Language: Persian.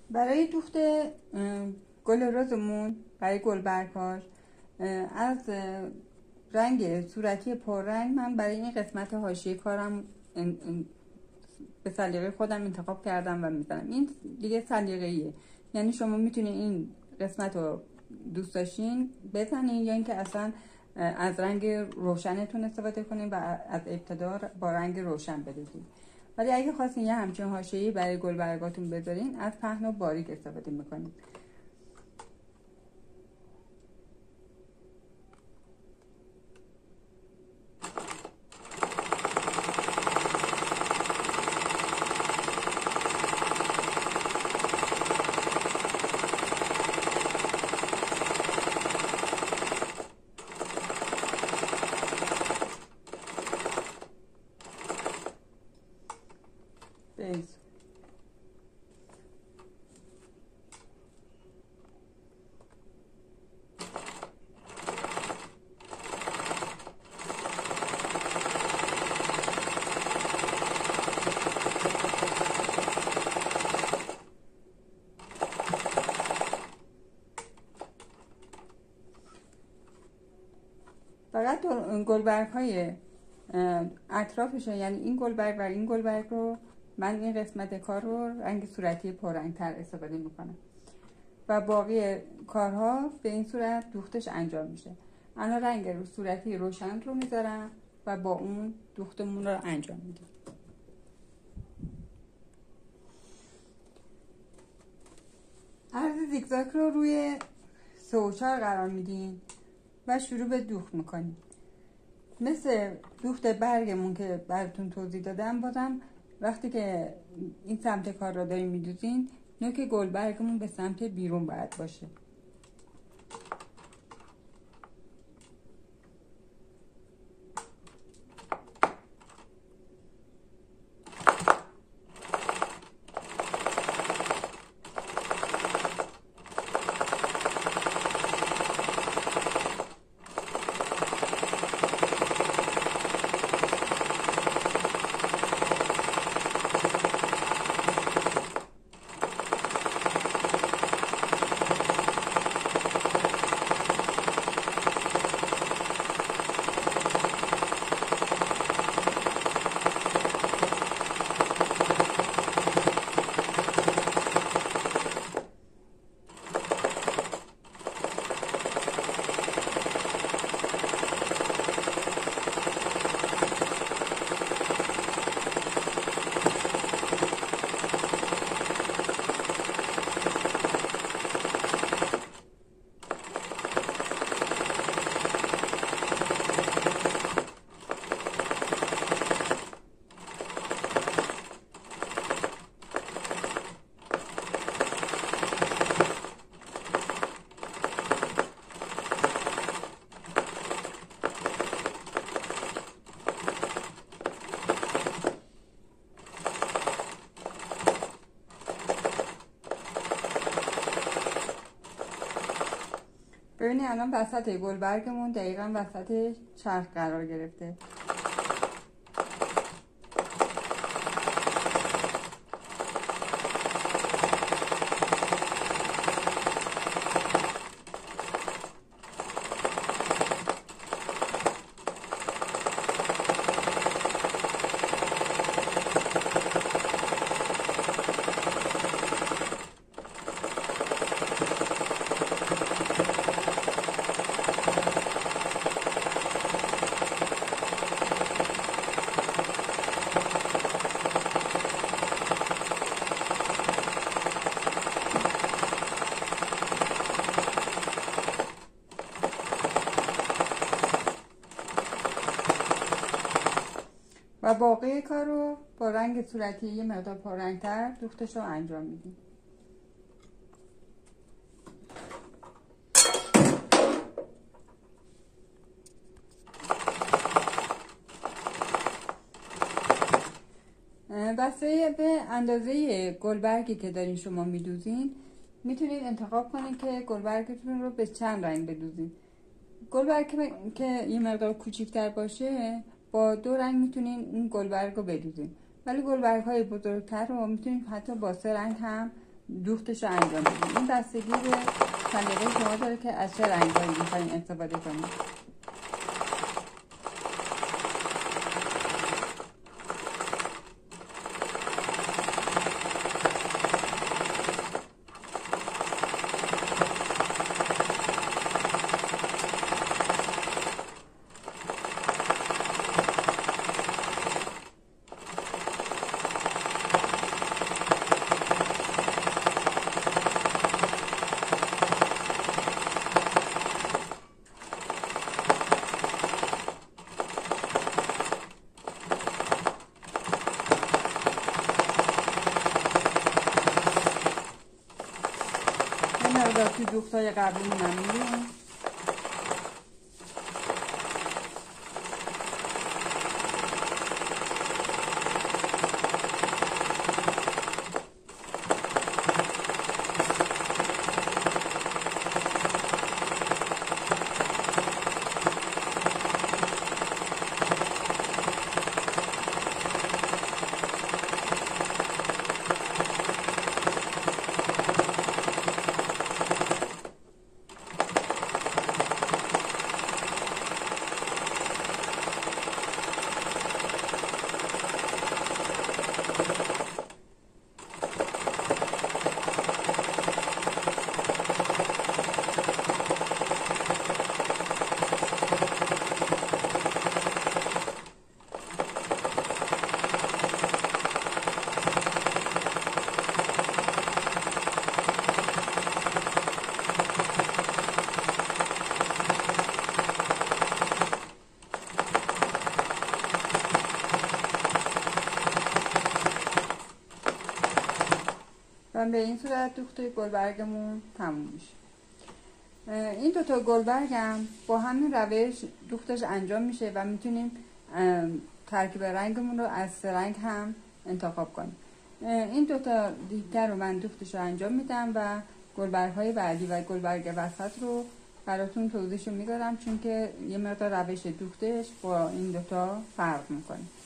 برای دوخت گل رزمون، برای گلبرگ‌هاش، از رنگ صورتی پررنگ من برای این قسمت حاشیه کارم به سلیقه خودم انتخاب کردم و میزنم. این دیگه سلیقه‌ایه، یعنی شما میتونید این قسمت رو دوست داشتین بزنین یا اینکه اصلا از رنگ روشنتون استفاده کنین و از ابتدا با رنگ روشن بدوزین. ولی اگه خواستین یه همچین حاشیه‌ای برای گلبرگاتون بذارین، از پهن و باریک استفاده میکنین. فقط گلبرگ های اطرافش، یعنی این گلبرگ و این گلبرگ رو من این قسمت کار رو رنگ صورتی پررنگ تر استفاده میکنم و باقی کارها به این صورت دوختش انجام میشه. الان رنگ صورتی روشن رو میذارم و با اون دوختمون رو انجام میدم. عرض زیگزاگ رو روی 3 و 4 قرار میدین و شروع به دوخت میکنیم. مثل دوخت برگمون که براتون توضیح دادم، بازم وقتی که این سمت کار را داریم میدوزین، نوک گلبرگمون به سمت بیرون باید باشه. ببینید الان وسط گلبرگمون دقیقا وسط چرخ قرار گرفته. و باقی کار رو با رنگ صورتی یه مقدار پررنگ‌تر دوختش رو انجام میدیم. بسته به اندازه گلبرگی که دارین شما میدوزین میتونید انتخاب کنید که گلبرگتون رو به چند رنگ بدوزین. گلبرگ که یه مقدار کوچیک‌تر باشه با 2 رنگ میتونین این گلبرگ رو بدوزین، ولی گلبرگ های بزرگتر رو میتونید حتی با 3 رنگ هم دوختش رو انجام بدیم. این بستگی به سلیقه شما داره که از چه رنگ‌هایی می‌خواید استفاده کنید. توی دوختای قبلی من میریم. و به این صورت دوخت گلبرگمون تموم میشه. این دوتا گلبرگ هم با همین روش دوختش انجام میشه و میتونیم ترکیب رنگمون رو از 3 رنگ هم انتخاب کنیم. این دوتا دیگر رو من دوختش رو انجام میدم و گلبرگ های بعدی و گلبرگ وسط رو براتون توضیحش رو میدارم، چون که یه مقدار روش دوختش با این دوتا فرق میکنه.